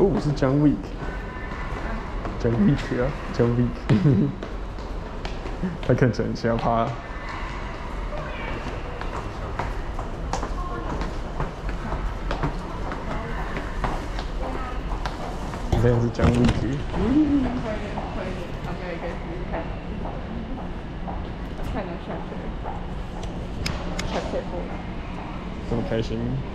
哦，是 John Wick。John Wick 啊，John Wick。他看起来很吓怕。这样是 John Wick。 可以，OK，可以试试看。看到下雪，下雪不？ 这么开心。